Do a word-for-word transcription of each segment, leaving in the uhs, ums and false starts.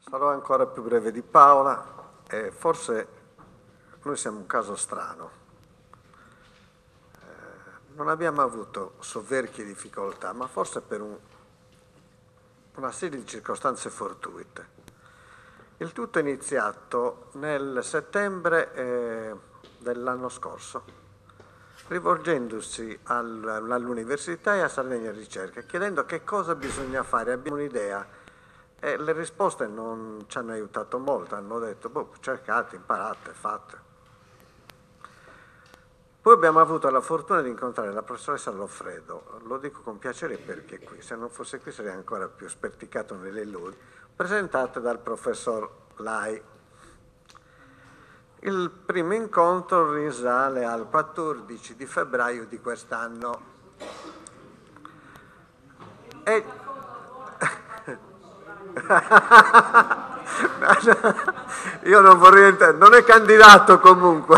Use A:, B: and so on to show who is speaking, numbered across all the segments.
A: Sarò ancora più breve di Paola e forse noi siamo un caso strano. Eh, non abbiamo avuto soverchie e difficoltà, ma forse per un, una serie di circostanze fortuite. Il tutto è iniziato nel settembre eh, dell'anno scorso, rivolgendosi al, all'università e a Sardegna Ricerca, chiedendo che cosa bisogna fare. Abbiamo un'idea. E le risposte non ci hanno aiutato molto, hanno detto, boh, cercate, imparate, fate. Poi abbiamo avuto la fortuna di incontrare la professoressa Loffredo, lo dico con piacere perché qui, se non fosse qui sarei ancora più sperticato nelle lodi, presentate dal professor Lai. Il primo incontro risale al quattordici di febbraio di quest'anno. E io non vorrei entrare, non è candidato comunque.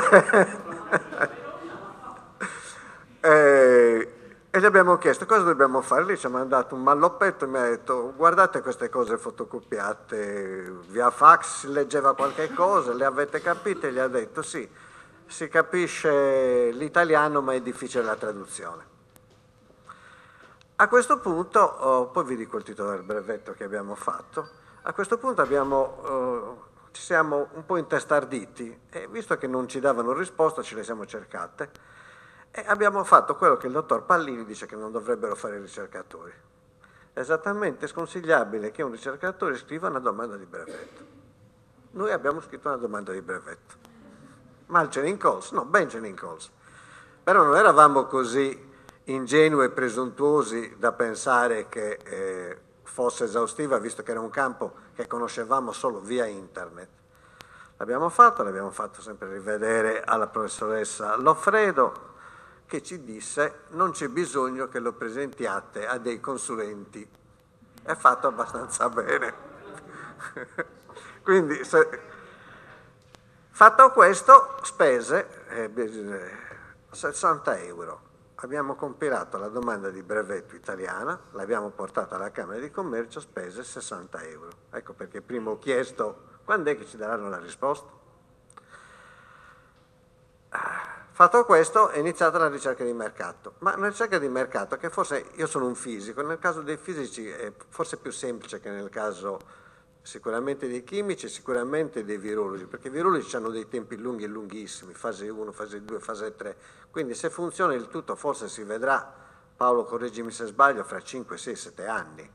A: e, e gli abbiamo chiesto cosa dobbiamo fare. Lì ci ha mandato un malloppetto e mi ha detto guardate queste cose fotocopiate via fax, si leggeva qualche cosa, le avete capite? Gli ha detto sì, si capisce l'italiano ma è difficile la traduzione. A questo punto, oh, poi vi dico il titolo del brevetto che abbiamo fatto, a questo punto abbiamo, oh, ci siamo un po' intestarditi e visto che non ci davano risposta ce le siamo cercate e abbiamo fatto quello che il dottor Pallini dice che non dovrebbero fare i ricercatori. È esattamente sconsigliabile che un ricercatore scriva una domanda di brevetto. Noi abbiamo scritto una domanda di brevetto. Malcenin Cols? No, Benjamin Cols. Però non eravamo così ingenui e presuntuosi da pensare che eh, fosse esaustiva, visto che era un campo che conoscevamo solo via internet. L'abbiamo fatto, l'abbiamo fatto sempre rivedere alla professoressa Loffredo, che ci disse non c'è bisogno che lo presentiate a dei consulenti. È fatto abbastanza bene. Quindi, se, fatto questo, spese eh, sessanta euro. Abbiamo compilato la domanda di brevetto italiana, l'abbiamo portata alla Camera di Commercio, spese sessanta euro. Ecco perché prima ho chiesto quando è che ci daranno la risposta. Fatto questo è iniziata la ricerca di mercato, ma una ricerca di mercato che forse, io sono un fisico, nel caso dei fisici è forse più semplice che nel caso sicuramente dei chimici, sicuramente dei virologi, perché i virologi hanno dei tempi lunghi e lunghissimi, fase uno, fase due, fase tre, quindi se funziona il tutto forse si vedrà, Paolo correggimi se sbaglio, fra cinque, sei, sette anni.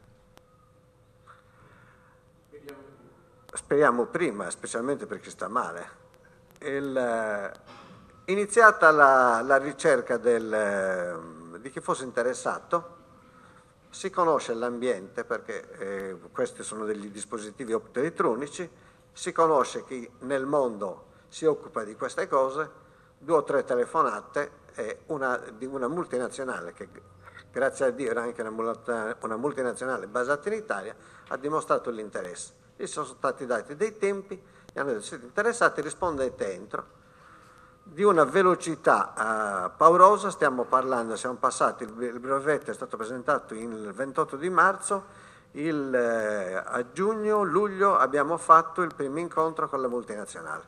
A: Speriamo prima, specialmente per chi sta male. Il, iniziata la, la ricerca del, di chi fosse interessato, si conosce l'ambiente perché eh, questi sono degli dispositivi optoelettronici, si conosce chi nel mondo si occupa di queste cose, due o tre telefonate e una di una multinazionale che grazie a Dio era anche una, una multinazionale basata in Italia, ha dimostrato l'interesse. Gli sono stati dati dei tempi, gli hanno detto siete interessati, rispondete entro. Di una velocità uh, paurosa, stiamo parlando, siamo passati, il brevetto è stato presentato il ventotto di marzo, il, eh, a giugno, luglio abbiamo fatto il primo incontro con la multinazionale,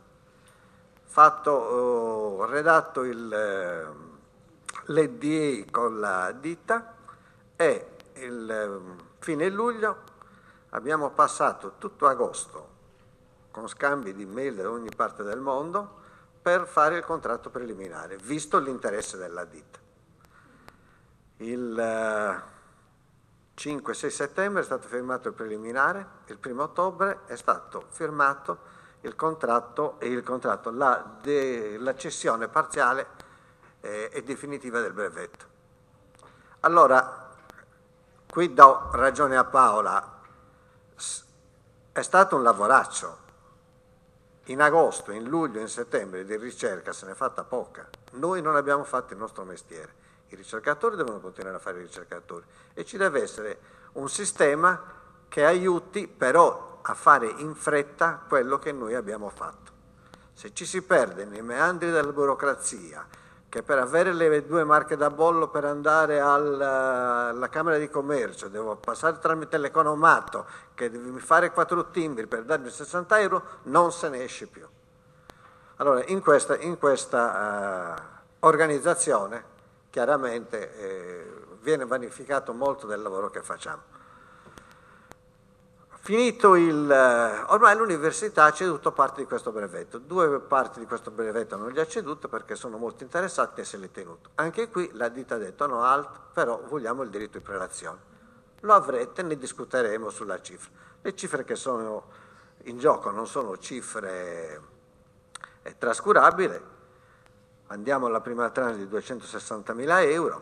A: fatto, uh, redatto il, eh, l'N D A con la ditta e il eh, fine luglio abbiamo passato tutto agosto con scambi di mail da ogni parte del mondo per fare il contratto preliminare, visto l'interesse della ditta. Il cinque sei settembre è stato firmato il preliminare, il primo ottobre è stato firmato il contratto e il contratto, la, de, la cessione parziale eh, e definitiva del brevetto. Allora, qui do ragione a Paola, è stato un lavoraccio. In agosto, in luglio, in settembre di ricerca se ne è fatta poca. Noi non abbiamo fatto il nostro mestiere. I ricercatori devono continuare a fare i ricercatori e ci deve essere un sistema che aiuti però a fare in fretta quello che noi abbiamo fatto. Se ci si perde nei meandri della burocrazia, che per avere le due marche da bollo per andare alla, alla Camera di Commercio devo passare tramite l'economato, che devi fare quattro timbri per darmi sessanta euro, non se ne esce più. Allora, in questa, in questa uh, organizzazione chiaramente eh, viene vanificato molto del lavoro che facciamo. Finito il... ormai l'università ha ceduto parte di questo brevetto, due parti di questo brevetto non gli ha cedute perché sono molto interessati e se li è tenuto. Anche qui la ditta ha detto no, alt, però vogliamo il diritto di prelazione. Lo avrete, ne discuteremo sulla cifra. Le cifre che sono in gioco non sono cifre eh, trascurabili, andiamo alla prima tranche di duecentosessantamila euro,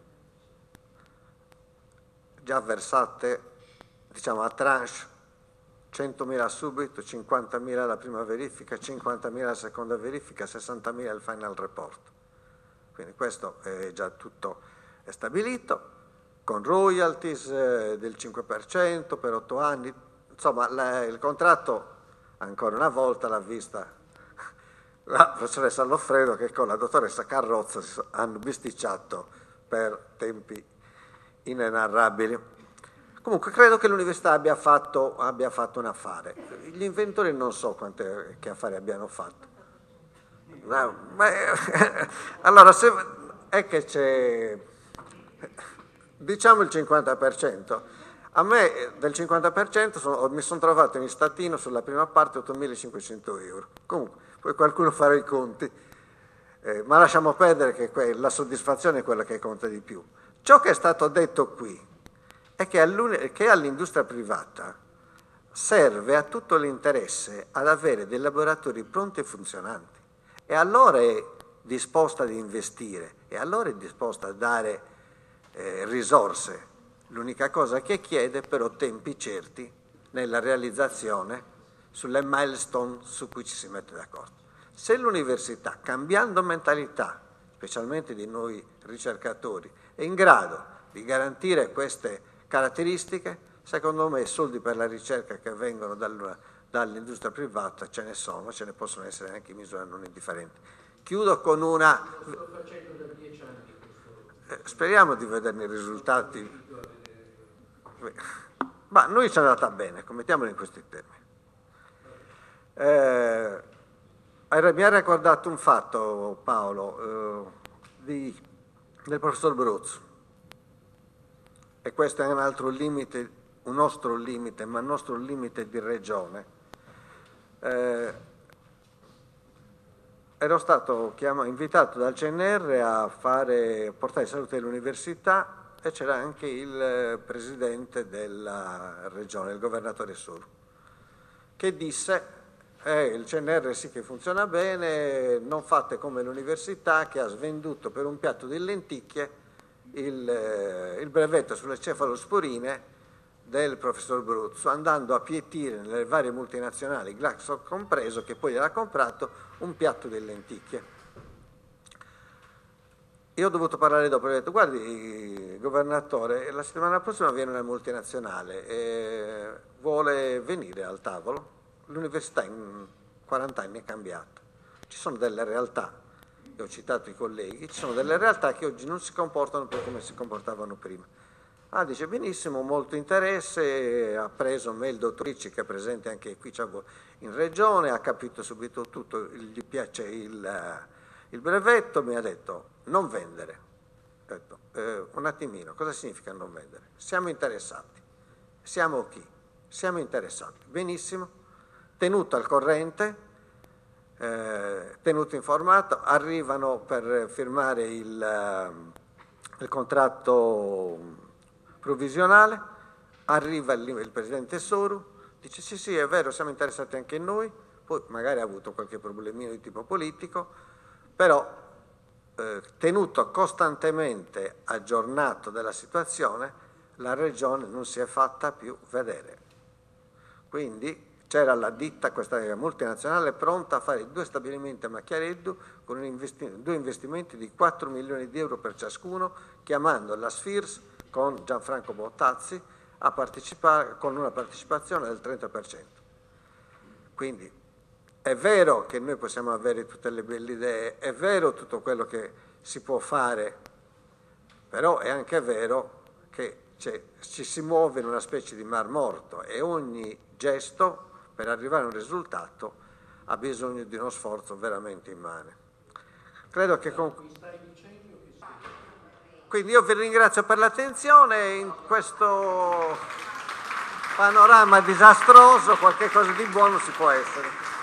A: già versate diciamo a tranche centomila subito, cinquantamila la prima verifica, cinquantamila la seconda verifica, sessantamila il final report. Quindi questo è già tutto è stabilito, con royalties eh, del cinque per cento per otto anni. Insomma, la, il contratto, ancora una volta, l'ha vista la professoressa Loffredo, che con la dottoressa Carrozza hanno bisticciato per tempi inenarrabili. Comunque credo che l'università abbia fatto, abbia fatto un affare. Gli inventori non so quante, che affari abbiano fatto. No, ma, allora, se, è che c'è, diciamo il cinquanta per cento. A me del cinquanta per cento sono, mi sono trovato in statino sulla prima parte ottomilacinquecento euro. Comunque, poi qualcuno farà i conti. Eh, ma lasciamo perdere che que- la soddisfazione è quella che conta di più. Ciò che è stato detto qui è che, che all'industria privata serve a tutto l'interesse ad avere dei laboratori pronti e funzionanti, e allora è disposta ad investire, e allora è disposta a dare eh, risorse. L'unica cosa che chiede però tempi certi nella realizzazione sulle milestone su cui ci si mette d'accordo. Se l'università, cambiando mentalità, specialmente di noi ricercatori, è in grado di garantire queste caratteristiche, secondo me soldi per la ricerca che vengono dal, dall'industria privata ce ne sono, ce ne possono essere anche in misura non indifferente. Chiudo con una...
B: Lo sto facendo da dieci anni questo.
A: Eh, speriamo di vederne i risultati. Ma noi ci è andata bene, mettiamolo in questi termini. Eh, mi ha ricordato un fatto, Paolo, eh, di, del professor Bruzzo. E questo è un altro limite, un nostro limite, ma il nostro limite di regione. Eh, ero stato chiamato, invitato dal C N R a fare portare salute dell'università e c'era anche il presidente della regione, il governatore Suru, che disse eh, il C N R sì che funziona bene, non fate come l'università che ha svenduto per un piatto di lenticchie Il, il brevetto sulle cefalosporine del professor Bruzzo, andando a pietire nelle varie multinazionali, Glaxo compreso, che poi gliel'ha comprato, un piatto di lenticchie. Io ho dovuto parlare dopo, ho detto guardi governatore, la settimana prossima viene una multinazionale e vuole venire al tavolo. L'università in quaranta anni è cambiata, ci sono delle realtà, ho citato i colleghi, ci sono delle realtà che oggi non si comportano per come si comportavano prima. Ah, dice benissimo, molto interesse, ha preso me il dottor Ricci, che è presente anche qui in regione, ha capito subito tutto, gli piace il, il brevetto, mi ha detto non vendere. Ho detto, eh, un attimino, cosa significa non vendere? Siamo interessati. Siamo chi? Siamo interessati. Benissimo, tenuto al corrente, Eh, tenuto informato, arrivano per firmare il, il contratto provvisionale, arriva il, il presidente Soru, dice sì sì è vero, siamo interessati anche noi, poi magari ha avuto qualche problemino di tipo politico, però eh, tenuto costantemente aggiornato della situazione, la regione non si è fatta più vedere. Quindi c'era la ditta, questa multinazionale, pronta a fare due stabilimenti a Macchiareddu con un investi- due investimenti di quattro milioni di euro per ciascuno, chiamando la Sfirs con Gianfranco Bottazzi a partecipare con una partecipazione del trenta per cento. Quindi è vero che noi possiamo avere tutte le belle idee, è vero tutto quello che si può fare, però è anche vero che ci si muove in una specie di mar morto e ogni gesto per arrivare a un risultato ha bisogno di uno sforzo veramente immane. Credo che con... Quindi io vi ringrazio per l'attenzione. In questo panorama disastroso qualche cosa di buono si può essere.